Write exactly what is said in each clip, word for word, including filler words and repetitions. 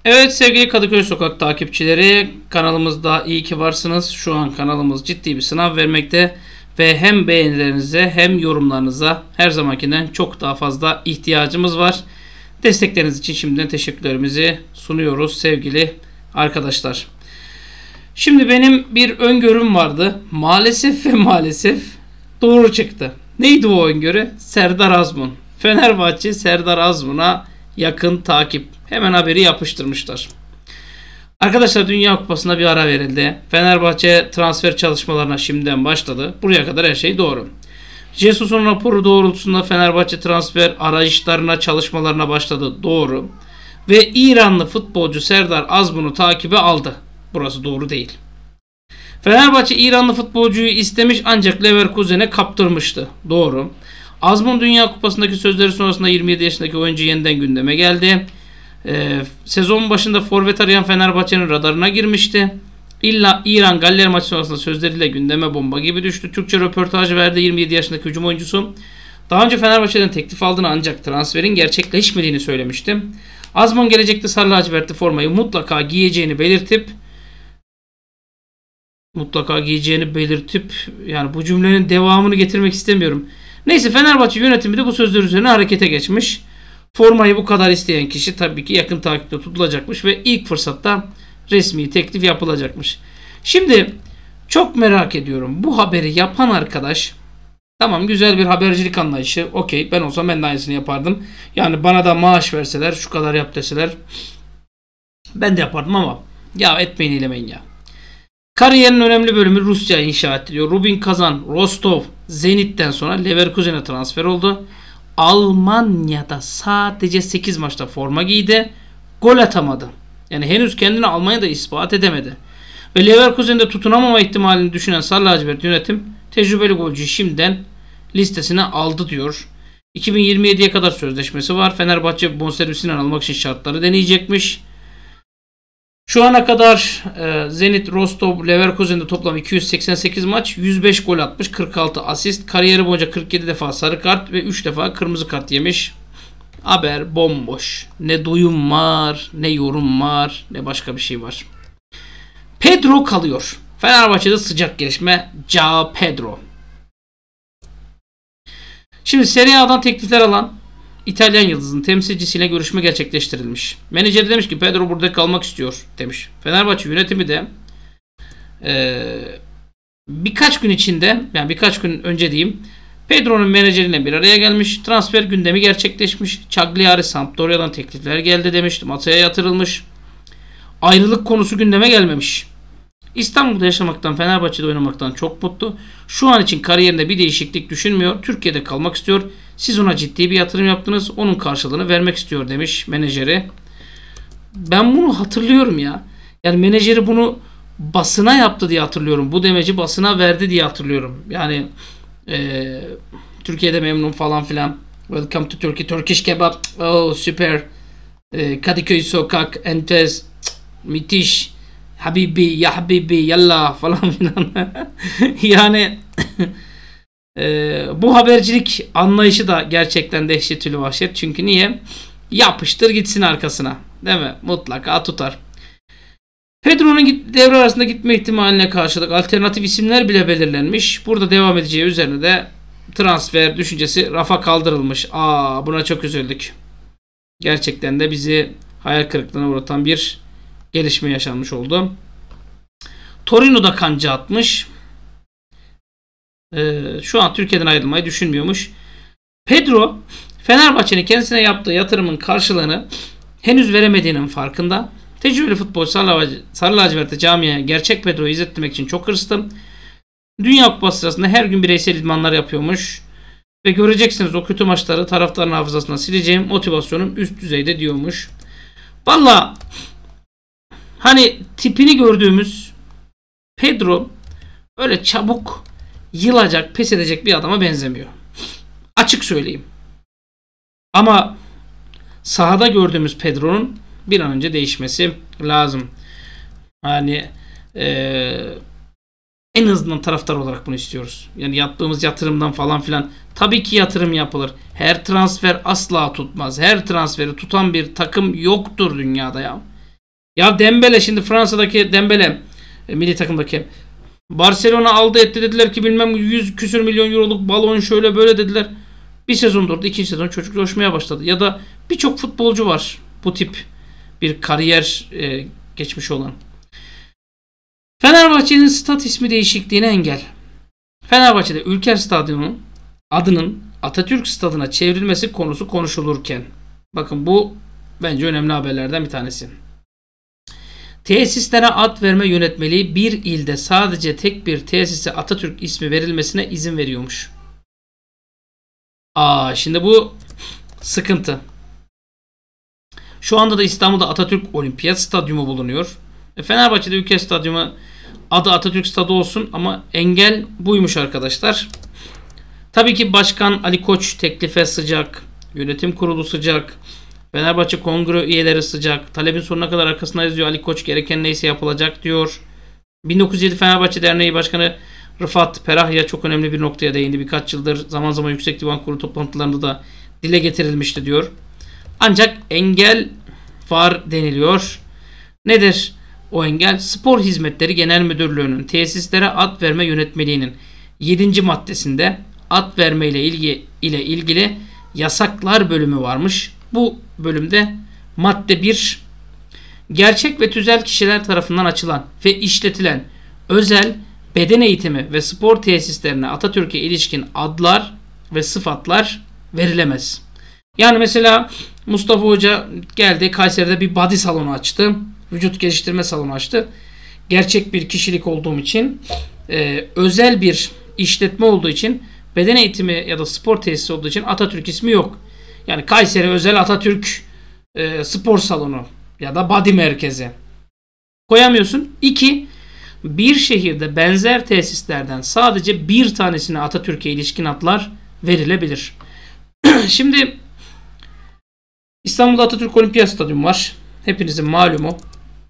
Evet sevgili Kadıköy Sokak takipçileri, kanalımızda iyi ki varsınız. Şu an kanalımız ciddi bir sınav vermekte ve hem beğenilerinize hem yorumlarınıza her zamankinden çok daha fazla ihtiyacımız var. Destekleriniz için şimdiden teşekkürlerimizi sunuyoruz sevgili arkadaşlar. Şimdi benim bir öngörüm vardı. Maalesef ve maalesef doğru çıktı. Neydi o öngörü? Serdar Azmun. Fenerbahçe Serdar Azmun'a yakın takip. Hemen haberi yapıştırmışlar. Arkadaşlar Dünya Kupası'na bir ara verildi. Fenerbahçe transfer çalışmalarına şimdiden başladı. Buraya kadar her şey doğru. Jesus'un raporu doğrultusunda Fenerbahçe transfer arayışlarına, çalışmalarına başladı. Doğru. Ve İranlı futbolcu Serdar Azmun'u takibe aldı. Burası doğru değil. Fenerbahçe İranlı futbolcuyu istemiş ancak Leverkusen'e kaptırmıştı. Doğru. Azmun Dünya Kupası'ndaki sözleri sonrasında yirmi yedi yaşındaki oyuncu yeniden gündeme geldi. Ee, sezon başında forvet arayan Fenerbahçe'nin radarına girmişti. İlla İran Galler maçı sonrasında sözleriyle gündeme bomba gibi düştü. Türkçe röportaj verdi yirmi yedi yaşındaki hücum oyuncusu. Daha önce Fenerbahçe'den teklif aldığını ancak transferin gerçekleşmediğini söylemişti. Azmun gelecekte sarı lacivertli formayı mutlaka giyeceğini belirtip mutlaka giyeceğini belirtip yani bu cümlenin devamını getirmek istemiyorum. Neyse Fenerbahçe yönetimi de bu sözler üzerine harekete geçmiş. Formayı bu kadar isteyen kişi tabii ki yakın takipte tutulacakmış ve ilk fırsatta resmi teklif yapılacakmış. Şimdi çok merak ediyorum. Bu haberi yapan arkadaş, tamam güzel bir habercilik anlayışı. Okey, ben olsam ben de aynısını yapardım. Yani bana da maaş verseler, şu kadar yap deseler ben de yapardım ama ya etmeyin eylemeyin ya. Kariyerinin önemli bölümü Rusya inşa ediliyor. Rubin Kazan, Rostov, Zenit'ten sonra Leverkusen'e transfer oldu. Almanya'da sadece sekiz maçta forma giydi. Gol atamadı. Yani henüz kendini Almanya'da ispat edemedi. Ve Leverkusen'de tutunamama ihtimalini düşünen Sarı lacivert yönetim tecrübeli golcüyü şimdiden listesine aldı diyor. iki bin yirmi yediye kadar sözleşmesi var. Fenerbahçe bonservisinden almak için şartları deneyecekmiş. Şu ana kadar e, Zenit, Rostov, Leverkusen'de toplam iki yüz seksen sekiz maç, yüz beş gol atmış, kırk altı asist, kariyeri boyunca kırk yedi defa sarı kart ve üç defa kırmızı kart yemiş. Haber bomboş. Ne duyum var, ne yorum var, ne başka bir şey var. Pedro kalıyor. Fenerbahçe'de sıcak gelişme. João Pedro. Şimdi Serie A'dan teklifler alan İtalyan yıldızın temsilcisiyle görüşme gerçekleştirilmiş. Menajeri demiş ki Pedro burada kalmak istiyor demiş. Fenerbahçe yönetimi de e, birkaç gün içinde, yani birkaç gün önce diyeyim, Pedro'nun menajeriyle bir araya gelmiş. Transfer gündemi gerçekleşmiş. Cagliari, Sampdoria'dan teklifler geldi demiş. Masaya yatırılmış. Ayrılık konusu gündeme gelmemiş. İstanbul'da yaşamaktan, Fenerbahçe'de oynamaktan çok mutlu. Şu an için kariyerinde bir değişiklik düşünmüyor. Türkiye'de kalmak istiyor. Siz ona ciddi bir yatırım yaptınız. Onun karşılığını vermek istiyor demiş menajeri. Ben bunu hatırlıyorum ya. Yani menajeri bunu basına yaptı diye hatırlıyorum. Bu demeci basına verdi diye hatırlıyorum. Yani e, Türkiye'de memnun falan filan. Welcome to Turkey. Turkish kebap. Oh süper. E, Kadıköy Sokak. Entes. Müthiş. Habibi ya Habibi yallah falan filan. Yani e, bu habercilik anlayışı da gerçekten dehşetli vahşet. Çünkü niye? Yapıştır gitsin arkasına. Değil mi? Mutlaka tutar. Pedro'nun devre arasında gitme ihtimaline karşılık alternatif isimler bile belirlenmiş. Burada devam edeceği üzerine de transfer düşüncesi rafa kaldırılmış. Aa, buna çok üzüldük. Gerçekten de bizi hayal kırıklığına uğratan bir gelişme yaşanmış oldu. Torino'da kanca atmış. Ee, şu an Türkiye'den ayrılmayı düşünmüyormuş. Pedro, Fenerbahçe'nin kendisine yaptığı yatırımın karşılığını henüz veremediğinin farkında. Tecrübeli futbolcu Sarı lacivertli camiye gerçek Pedro'yu izlettirmek için çok hırslıyım. Dünya Kupası sırasında her gün bireysel idmanlar yapıyormuş. Ve göreceksiniz o kötü maçları taraftarın hafızasına sileceğim. Motivasyonum üst düzeyde diyormuş. Valla hani tipini gördüğümüz Pedro öyle çabuk yılacak, pes edecek bir adama benzemiyor. Açık söyleyeyim. Ama sahada gördüğümüz Pedro'nun bir an önce değişmesi lazım. Hani ee, en azından taraftar olarak bunu istiyoruz. Yani yaptığımız yatırımdan falan filan. Tabii ki yatırım yapılır. Her transfer asla tutmaz. Her transferi tutan bir takım yoktur dünyada ya. Ya Dembele, şimdi Fransa'daki Dembele e, milli takımdaki Barcelona aldı etti, dediler ki bilmem yüz küsür milyon euroluk balon şöyle böyle dediler. Bir sezon durdu, ikinci sezon çocuk coşmaya başladı. Ya da birçok futbolcu var bu tip bir kariyer e, geçmiş olan. Fenerbahçe'nin stat ismi değişikliğine engel. Fenerbahçe'de Ülker Stadyumu adının Atatürk Stadı'na çevrilmesi konusu konuşulurken, bakın bu bence önemli haberlerden bir tanesi. Tesislere ad verme yönetmeliği bir ilde sadece tek bir tesise Atatürk ismi verilmesine izin veriyormuş. Aa, şimdi bu sıkıntı. Şu anda da İstanbul'da Atatürk Olimpiyat Stadyumu bulunuyor. E, Fenerbahçe'de Ülker Stadyumu adı Atatürk Stadı olsun ama engel buymuş arkadaşlar. Tabii ki Başkan Ali Koç teklife sıcak, yönetim kurulu sıcak, Fenerbahçe kongre üyeleri sıcak, talebin sonuna kadar arkasındayız diyor Ali Koç, gereken neyse yapılacak diyor. bin dokuz yüz yedi Fenerbahçe Derneği Başkanı Rıfat Perahya çok önemli bir noktaya değindi. Birkaç yıldır zaman zaman Yüksek Divan Kurulu toplantılarında da dile getirilmişti diyor. Ancak engel var deniliyor. Nedir o engel? Spor Hizmetleri Genel Müdürlüğü'nün tesislere ad verme yönetmeliğinin yedinci maddesinde ad verme ile ilgili, ile ilgili yasaklar bölümü varmış. Bu bölümde madde bir, gerçek ve tüzel kişiler tarafından açılan ve işletilen özel beden eğitimi ve spor tesislerine Atatürk'e ilişkin adlar ve sıfatlar verilemez. Yani mesela Mustafa Hoca geldi, Kayseri'de bir body salonu açtı. Vücut geliştirme salonu açtı. Gerçek bir kişilik olduğum için, e, özel bir işletme olduğu için, beden eğitimi ya da spor tesisi olduğu için Atatürk ismi yok. Yani Kayseri Özel Atatürk e, Spor Salonu ya da Body Merkezi koyamıyorsun. İki, bir şehirde benzer tesislerden sadece bir tanesine Atatürk'e ilişkin adlar verilebilir. Şimdi İstanbul'da Atatürk Olimpiyat Stadyumu var. Hepinizin malumu.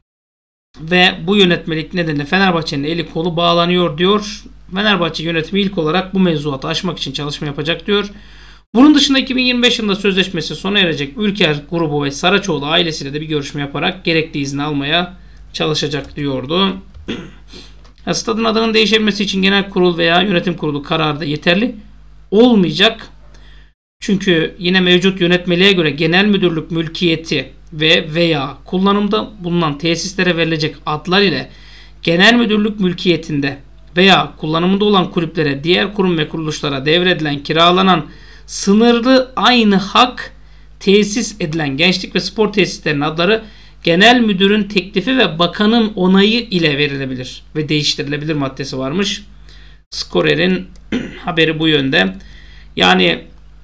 Ve bu yönetmelik nedeniyle Fenerbahçe'nin eli kolu bağlanıyor diyor. Fenerbahçe yönetimi ilk olarak bu mevzuatı aşmak için çalışma yapacak diyor. Bunun dışında iki bin yirmi beş yılında sözleşmesi sona erecek Ülker grubu ve Saraçoğlu ailesiyle de bir görüşme yaparak gerekli izni almaya çalışacak diyordu. Stadın adının değişebilmesi için genel kurul veya yönetim kurulu kararı da yeterli olmayacak. Çünkü yine mevcut yönetmeliğe göre genel müdürlük mülkiyeti ve veya kullanımda bulunan tesislere verilecek adlar ile genel müdürlük mülkiyetinde veya kullanımında olan kulüplere, diğer kurum ve kuruluşlara devredilen, kiralanan sınırlı aynı hak tesis edilen gençlik ve spor tesislerinin adları genel müdürün teklifi ve bakanın onayı ile verilebilir ve değiştirilebilir maddesi varmış. Skorer'in haberi bu yönde. Yani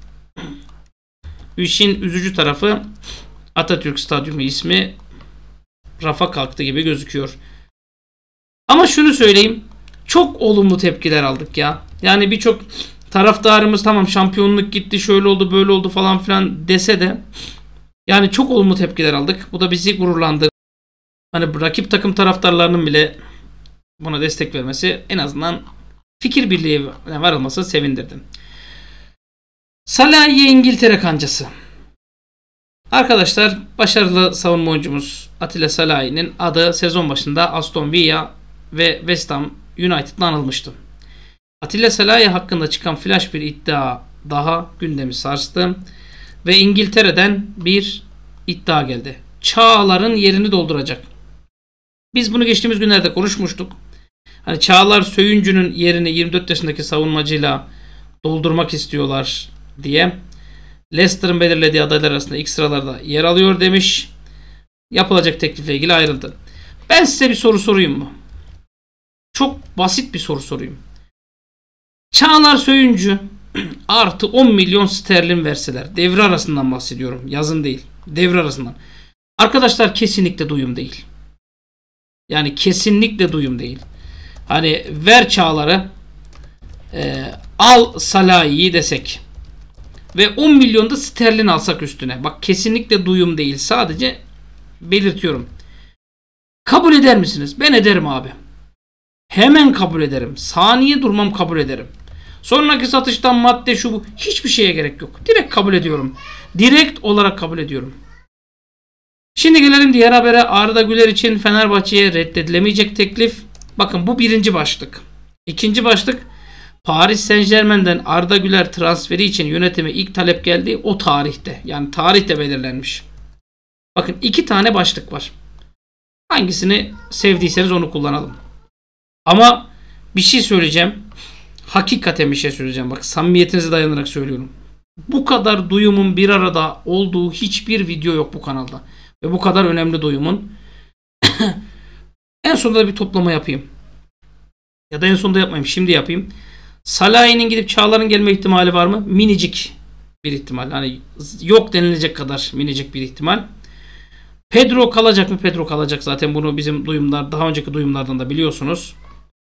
işin üzücü tarafı Atatürk Stadyumu ismi rafa kalktı gibi gözüküyor. Ama şunu söyleyeyim, çok olumlu tepkiler aldık ya. Yani birçok taraftarımız tamam şampiyonluk gitti, şöyle oldu, böyle oldu falan filan dese de yani çok olumlu tepkiler aldık. Bu da bizi gururlandırdı. Hani rakip takım taraftarlarının bile buna destek vermesi, en azından fikir birliği varılması sevindirdi. Salahi İngiltere kancası. Arkadaşlar, başarılı savunma oyuncumuz Atilla Salahi'nin adı sezon başında Aston Villa ve West Ham United'la anılmıştı. Atilla Salahi hakkında çıkan flash bir iddia daha gündemi sarstı ve İngiltere'den bir iddia geldi. Çağlar'ın yerini dolduracak. Biz bunu geçtiğimiz günlerde konuşmuştuk. Hani Çağlar Söyüncü'nün yerini yirmi dört yaşındaki savunmacıyla doldurmak istiyorlar diye. Leicester'ın belirlediği adaylar arasında ilk sıralarda yer alıyor demiş. Yapılacak teklifle ilgili ayrıldı. Ben size bir soru sorayım mı? Çok basit bir soru sorayım. Çağlar Söyüncü artı on milyon sterlin verseler, devre arasından bahsediyorum, yazın değil, devre arasından. Arkadaşlar, kesinlikle duyum değil. Yani kesinlikle duyum değil. Hani ver Çağlar'ı, e, al Salahi'yi desek ve on milyon da sterlin alsak üstüne. Bak, kesinlikle duyum değil, sadece belirtiyorum. Kabul eder misiniz? Ben ederim abi. Hemen kabul ederim. Saniye durmam, kabul ederim. Sonraki satıştan madde şu bu, hiçbir şeye gerek yok. Direkt kabul ediyorum. Direkt olarak kabul ediyorum. Şimdi gelelim diğer habere. Arda Güler için Fenerbahçe'ye reddedilemeyecek teklif. Bakın bu birinci başlık. İkinci başlık, Paris Saint-Germain'den Arda Güler transferi için yönetime ilk talep geldiği o tarihte. Yani tarihte belirlenmiş. Bakın iki tane başlık var. Hangisini sevdiyseniz onu kullanalım. Ama bir şey söyleyeceğim. Hakikaten bir şey söyleyeceğim. Bak, samimiyetinize dayanarak söylüyorum. Bu kadar duyumun bir arada olduğu hiçbir video yok bu kanalda. Ve bu kadar önemli duyumun. En sonunda bir toplama yapayım. Ya da en sonunda yapmayayım. Şimdi yapayım. Salah'ın gidip Çağlar'ın gelme ihtimali var mı? Minicik bir ihtimal. Hani yok denilecek kadar minicik bir ihtimal. Pedro kalacak mı? Pedro kalacak zaten. Bunu bizim duyumlar, daha önceki duyumlardan da biliyorsunuz.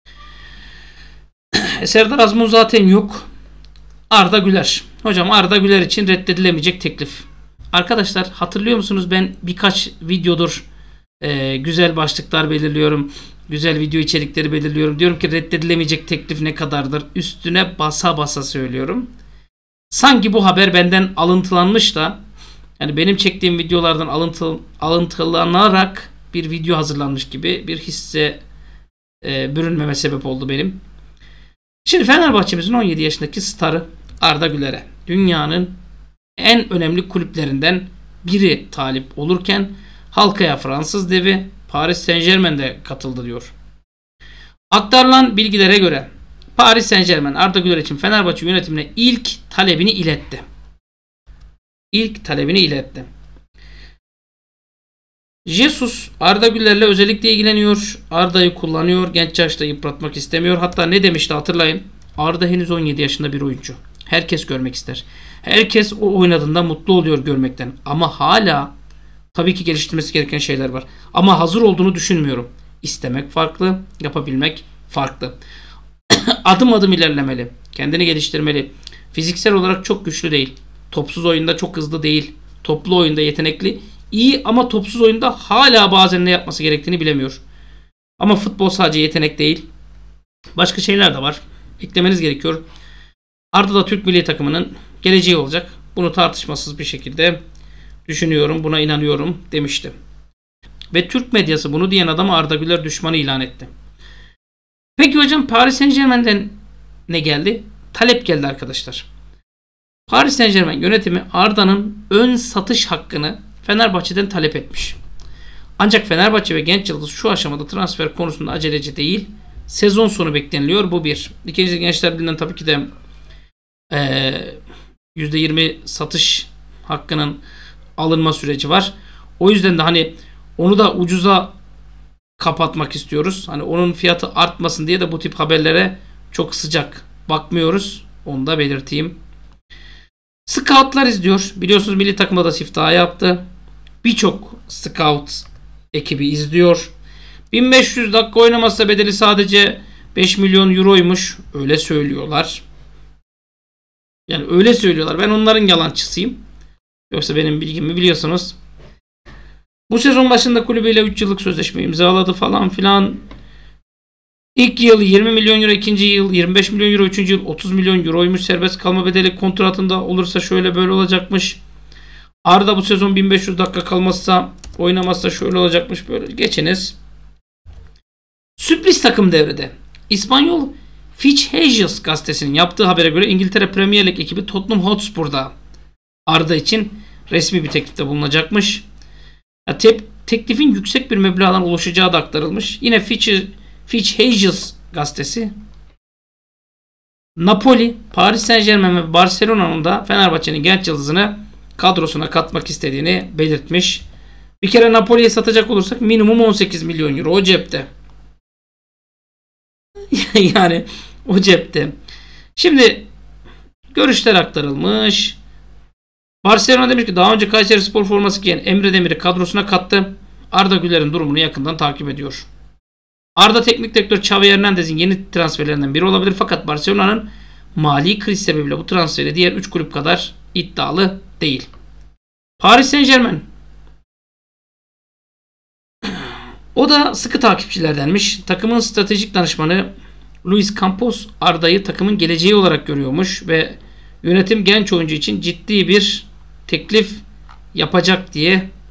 Serdar Azmun zaten yok. Arda Güler. Hocam Arda Güler için reddedilemeyecek teklif. Arkadaşlar hatırlıyor musunuz? Ben birkaç videodur e, güzel başlıklar belirliyorum. Güzel video içerikleri belirliyorum. Diyorum ki reddedilemeyecek teklif ne kadardır? Üstüne basa basa söylüyorum. Sanki bu haber benden alıntılanmış da, yani benim çektiğim videolardan alıntı, alıntılanarak bir video hazırlanmış gibi bir hisse e, bürünmeme sebep oldu benim. Şimdi Fenerbahçe'mizin on yedi yaşındaki starı Arda Güler'e dünyanın en önemli kulüplerinden biri talip olurken halkaya Fransız devi Paris Saint-Germain'de katıldı diyor. Aktarılan bilgilere göre Paris Saint-Germain Arda Güler için Fenerbahçe yönetimine ilk talebini iletti. İlk talebini iletti. Jesus Arda Güler'le özellikle ilgileniyor. Arda'yı kullanıyor. Genç yaşta yıpratmak istemiyor. Hatta ne demişti hatırlayın. Arda henüz on yedi yaşında bir oyuncu. Herkes görmek ister. Herkes o oynadığında mutlu oluyor görmekten. Ama hala tabii ki geliştirmesi gereken şeyler var. Ama hazır olduğunu düşünmüyorum. İstemek farklı, yapabilmek farklı. Adım adım ilerlemeli. Kendini geliştirmeli. Fiziksel olarak çok güçlü değil. Topsuz oyunda çok hızlı değil. Toplu oyunda yetenekli. İyi ama topsuz oyunda hala bazen ne yapması gerektiğini bilemiyor. Ama futbol sadece yetenek değil. Başka şeyler de var. Eklemeniz gerekiyor. Arda da Türk milli takımının geleceği olacak. Bunu tartışmasız bir şekilde düşünüyorum, buna inanıyorum demişti. Ve Türk medyası bunu diyen adamı Arda Güler düşmanı ilan etti. Peki hocam Paris Saint-Germain'den ne geldi? Talep geldi arkadaşlar. Paris Saint-Germain yönetimi Arda'nın ön satış hakkını Fenerbahçe'den talep etmiş. Ancak Fenerbahçe ve genç yıldız şu aşamada transfer konusunda aceleci değil. Sezon sonu bekleniliyor. Bu bir. İkincisi, Gençler Birliği'nden tabii ki de ee, yüzde yirmi satış hakkının alınma süreci var. O yüzden de hani onu da ucuza kapatmak istiyoruz. Hani onun fiyatı artmasın diye de bu tip haberlere çok sıcak bakmıyoruz. Onu da belirteyim. Scoutlar izliyor. Biliyorsunuz milli takımda da siftah yaptı. Birçok scout ekibi izliyor. bin beş yüz dakika oynamazsa bedeli sadece beş milyon euroymuş. Öyle söylüyorlar. Yani öyle söylüyorlar. Ben onların yalancısıyım. Yoksa benim bilgimi biliyorsunuz. Bu sezon başında kulübüyle üç yıllık sözleşme imzaladı falan filan. İlk yıl yirmi milyon euro, ikinci yıl yirmi beş milyon euro, üçüncü yıl otuz milyon euroymuş. Serbest kalma bedeli kontratında olursa şöyle böyle olacakmış. Arda bu sezon bin beş yüz dakika kalmazsa, oynamazsa şöyle olacakmış, böyle. Geçiniz. Sürpriz takım devrede. İspanyol Fitch Hayes gazetesinin yaptığı habere göre İngiltere Premier Lig ekibi Tottenham Hotspur'da Arda için resmi bir teklifte bulunacakmış. Ya te- teklifin yüksek bir meblağdan oluşacağı da aktarılmış. Yine Fitch, Fitch Hayes gazetesi Napoli, Paris Saint-Germain ve Barcelona'nın da Fenerbahçe'nin genç yıldızını kadrosuna katmak istediğini belirtmiş. Bir kere Napoli'ye satacak olursak minimum on sekiz milyon euro o cepte. Yani o cepte. Şimdi görüşler aktarılmış. Barcelona demiş ki daha önce Kayserispor forması giyen Emre Demir'i kadrosuna kattı. Arda Güler'in durumunu yakından takip ediyor. Arda teknik direktör Xavi Hernandez'in yeni transferlerinden biri olabilir, fakat Barcelona'nın mali kriz sebebiyle bu transferi diğer üç kulüp kadar iddialı değil. Paris Saint-Germain o da sıkı takipçilerdenmiş. Takımın stratejik danışmanı Luis Campos Arda'yı takımın geleceği olarak görüyormuş ve yönetim genç oyuncu için ciddi bir teklif yapacak diye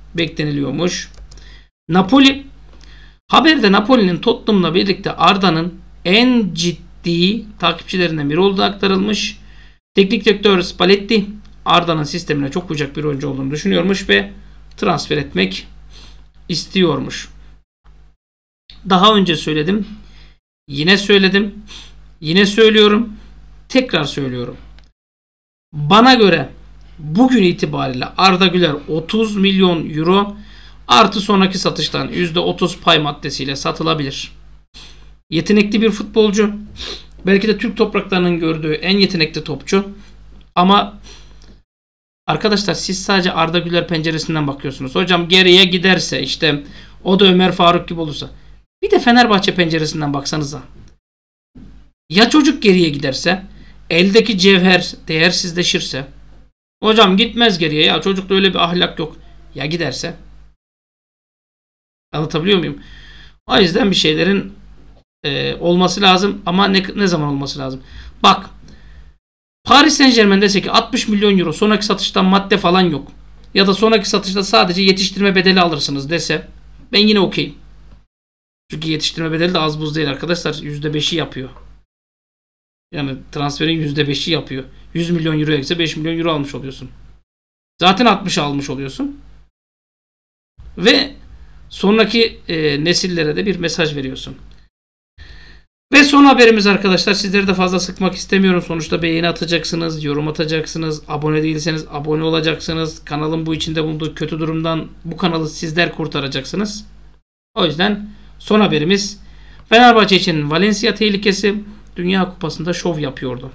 bekleniliyormuş. Napoli, haberde Napoli'nin Tottenham'la birlikte Arda'nın en ciddi takipçilerinden biri olduğu aktarılmış. Teknik direktör Spalletti Arda'nın sistemine çok uyacak bir oyuncu olduğunu düşünüyormuş ve transfer etmek istiyormuş. Daha önce söyledim. Yine söyledim. Yine söylüyorum. Tekrar söylüyorum. Bana göre bugün itibariyle Arda Güler otuz milyon euro artı sonraki satıştan yüzde otuz pay maddesiyle satılabilir. Yetenekli bir futbolcu. Belki de Türk topraklarının gördüğü en yetenekli topçu. Ama arkadaşlar siz sadece Arda Güler penceresinden bakıyorsunuz. Hocam geriye giderse işte o da Ömer Faruk gibi olursa. Bir de Fenerbahçe penceresinden baksanıza. Ya çocuk geriye giderse, eldeki cevher değersizleşirse, hocam gitmez geriye ya çocukta öyle bir ahlak yok. Ya giderse? Anlatabiliyor muyum? O yüzden bir şeylerin e, olması lazım ama ne, ne zaman olması lazım? Bak, Paris Saint-Germain dese ki altmış milyon euro sonraki satıştan madde falan yok. Ya da sonraki satışta sadece yetiştirme bedeli alırsınız dese ben yine okeyim. Çünkü yetiştirme bedeli de az buz değil arkadaşlar. yüzde beşi yapıyor. Yani transferin yüzde beşi yapıyor. yüz milyon euro ise beş milyon euro almış oluyorsun. Zaten altmış almış oluyorsun. Ve sonraki e, nesillere de bir mesaj veriyorsun. Ve son haberimiz arkadaşlar. Sizleri de fazla sıkmak istemiyorum. Sonuçta beğeni atacaksınız, yorum atacaksınız. Abone değilseniz abone olacaksınız. Kanalın bu içinde bulunduğu kötü durumdan bu kanalı sizler kurtaracaksınız. O yüzden son haberimiz. Fenerbahçe için Valencia tehlikesi. Dünya Kupası'nda şov yapıyordu.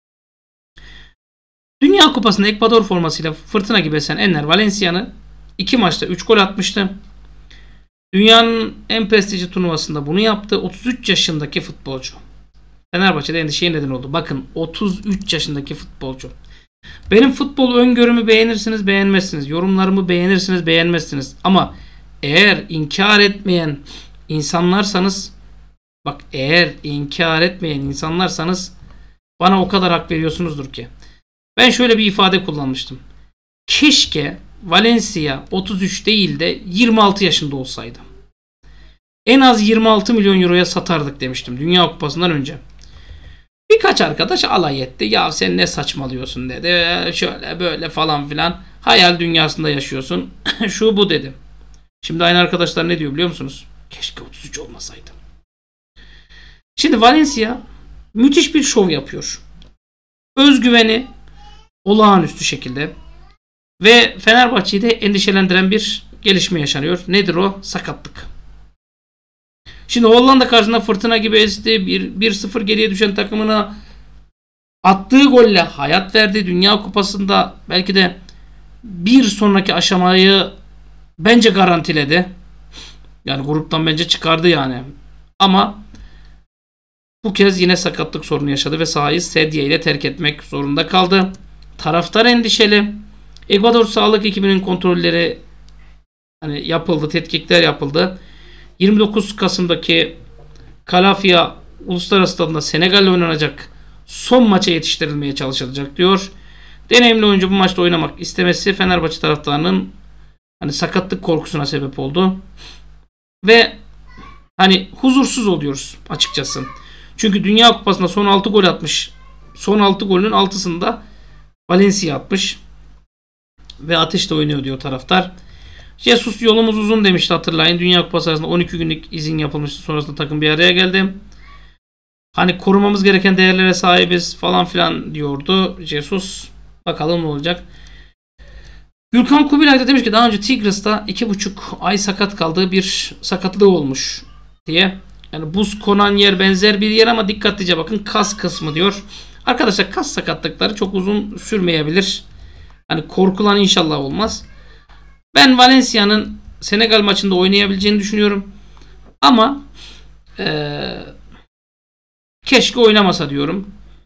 Dünya Kupası'nda Ekvador formasıyla fırtına gibi esen Enner Valencia'nı iki maçta üç gol atmıştı. Dünyanın en prestijli turnuvasında bunu yaptı. otuz üç yaşındaki futbolcu. Fenerbahçe'de endişeye neden oldu. Bakın otuz üç yaşındaki futbolcu. Benim futbol öngörümü beğenirsiniz beğenmezsiniz. Yorumlarımı beğenirsiniz beğenmezsiniz. Ama eğer inkar etmeyen insanlarsanız, bak eğer inkar etmeyen insanlarsanız bana o kadar hak veriyorsunuzdur ki. Ben şöyle bir ifade kullanmıştım. Keşke Valencia otuz üç değil de yirmi altı yaşında olsaydı. En az yirmi altı milyon euroya satardık demiştim Dünya Kupası'ndan önce. Birkaç arkadaş alay etti. Ya sen ne saçmalıyorsun dedi. Şöyle böyle falan filan. Hayal dünyasında yaşıyorsun. Şu bu dedim. Şimdi aynı arkadaşlar ne diyor biliyor musunuz? Keşke otuz üç olmasaydı. Şimdi Valencia müthiş bir şov yapıyor. Özgüveni olağanüstü şekilde. Ve Fenerbahçe'yi de endişelendiren bir gelişme yaşanıyor. Nedir o? Sakatlık. Şimdi Hollanda karşısında fırtına gibi esti. bir sıfır geriye düşen takımına attığı golle hayat verdi. Dünya Kupası'nda belki de bir sonraki aşamayı bence garantiledi. Yani gruptan bence çıkardı yani. Ama bu kez yine sakatlık sorunu yaşadı ve sahayı sedye ile terk etmek zorunda kaldı. Taraftar endişeli. Ekvador sağlık ekibinin kontrolleri hani yapıldı, tetkikler yapıldı. yirmi dokuz Kasım'daki Calafia Uluslararası Stadı'nda Senegal'le oynanacak son maça yetiştirilmeye çalışılacak diyor. Deneyimli oyuncu bu maçta oynamak istemesi Fenerbahçe taraftarının hani sakatlık korkusuna sebep oldu. Ve hani huzursuz oluyoruz açıkçası. Çünkü Dünya Kupası'nda son altı gol atmış. Son altı golünün altısını da Valencia atmış. Ve ateşle oynuyor diyor taraftar. Jesus yolumuz uzun demişti hatırlayın. Dünya Kupası arasında on iki günlük izin yapılmıştı. Sonrasında takım bir araya geldi. Hani korumamız gereken değerlere sahibiz falan filan diyordu Jesus. Bakalım ne olacak. Gürkan Kubilay da demiş ki daha önce Tigres'ta iki buçuk ay sakat kaldığı bir sakatlığı olmuş diye. Yani buz konan yer benzer bir yer ama dikkatlice bakın kas kısmı diyor. Arkadaşlar kas sakatlıkları çok uzun sürmeyebilir. Hani korkulan inşallah olmaz. Ben Valencia'nın Senegal maçında oynayabileceğini düşünüyorum. Ama ee, keşke oynamasa diyorum.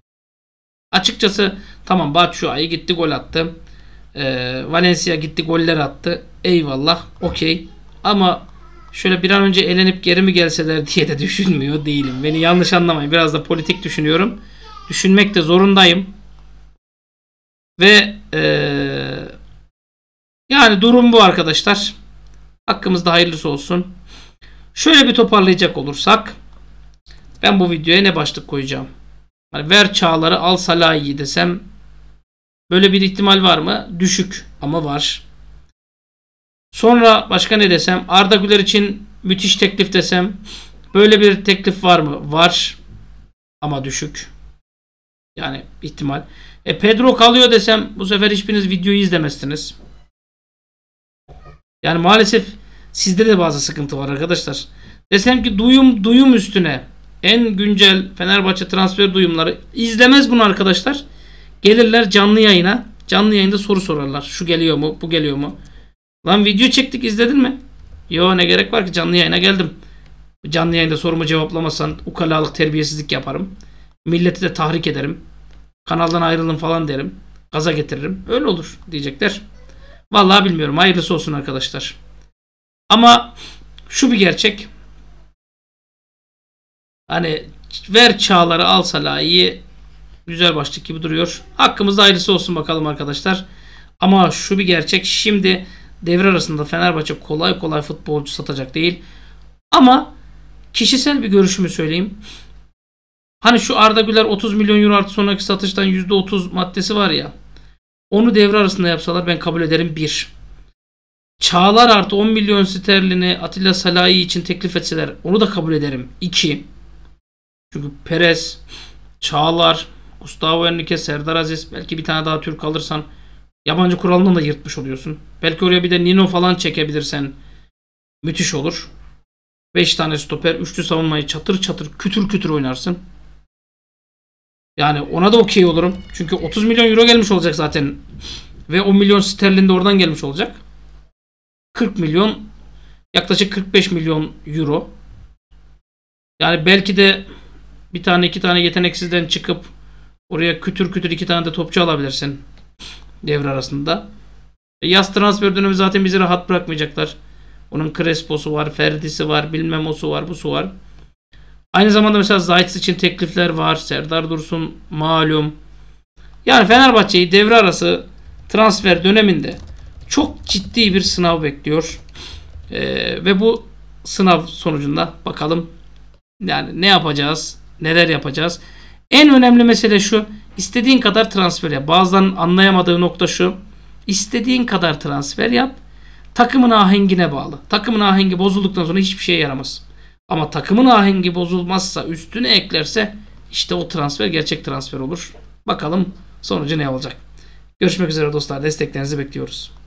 Açıkçası tamam Batshuayi gitti gol attı. Ee, Valencia gitti goller attı. Eyvallah okey. Ama şöyle bir an önce elenip geri mi gelseler diye de düşünmüyor değilim. Beni yanlış anlamayın. Biraz da politik düşünüyorum. Düşünmek de zorundayım. Ve ee, yani durum bu arkadaşlar. Hakkımızda hayırlısı olsun. Şöyle bir toparlayacak olursak ben bu videoya ne başlık koyacağım? Hani ver Çağlar'ı al Salah'ı desem böyle bir ihtimal var mı? Düşük ama var. Sonra başka ne desem? Arda Güler için müthiş teklif desem böyle bir teklif var mı? Var ama düşük. Yani ihtimal. E Pedro kalıyor desem bu sefer hiçbiriniz videoyu izlemezsiniz. Yani maalesef sizde de bazı sıkıntı var arkadaşlar. Desem ki duyum duyum üstüne en güncel Fenerbahçe transfer duyumları izlemez bunu arkadaşlar. Gelirler canlı yayına. Canlı yayında soru sorarlar. Şu geliyor mu? Bu geliyor mu? Lan video çektik izledin mi? Yo ne gerek var ki canlı yayına geldim. Canlı yayında sorumu cevaplamazsan ukalalık terbiyesizlik yaparım. Milleti de tahrik ederim. Kanaldan ayrılın falan derim. Gaza getiririm. Öyle olur diyecekler. Vallahi bilmiyorum. Hayırlısı olsun arkadaşlar. Ama şu bir gerçek. Hani ver Çağlar'ı al Salah'ı güzel başlık gibi duruyor. Hakkımızda hayırlısı olsun bakalım arkadaşlar. Ama şu bir gerçek. Şimdi devre arasında Fenerbahçe kolay kolay futbolcu satacak değil. Ama kişisel bir görüşümü söyleyeyim. Hani şu Arda Güler otuz milyon euro artı sonraki satıştan yüzde otuz maddesi var ya. Onu devre arasında yapsalar ben kabul ederim bir. Çağlar artı on milyon sterlini Atilla Salah'ı için teklif etseler onu da kabul ederim. iki. Çünkü Perez, Çağlar, Gustavo Henrique, Serdar Aziz, belki bir tane daha Türk alırsan yabancı kuralından da yırtmış oluyorsun. Belki oraya bir de Nino falan çekebilirsen müthiş olur. beş tane stoper, üçlü savunmayı çatır çatır kütür kütür oynarsın. Yani ona da okey olurum. Çünkü otuz milyon euro gelmiş olacak zaten. Ve on milyon sterlin de oradan gelmiş olacak. kırk milyon, yaklaşık kırk beş milyon euro. Yani belki de bir tane iki tane yeteneksizden çıkıp oraya kütür kütür iki tane de topçu alabilirsin devre arasında. E yaz transfer dönemi zaten bizi rahat bırakmayacaklar. Onun Crespo'su var, Ferdi'si var, bilmem osu var, busu var. Aynı zamanda mesela Zayt için teklifler var. Serdar Dursun malum. Yani Fenerbahçe'yi devre arası transfer döneminde çok ciddi bir sınav bekliyor. Ee, ve bu sınav sonucunda bakalım yani ne yapacağız, neler yapacağız. En önemli mesele şu. İstediğin kadar transfer yap. Bazılarının anlayamadığı nokta şu. İstediğin kadar transfer yap. Takımın ahengine bağlı. Takımın ahengi bozulduktan sonra hiçbir şeye yaramaz. Ama takımın ahengi bozulmazsa, üstüne eklerse işte o transfer gerçek transfer olur. Bakalım sonucu ne olacak. Görüşmek üzere dostlar. Desteklerinizi bekliyoruz.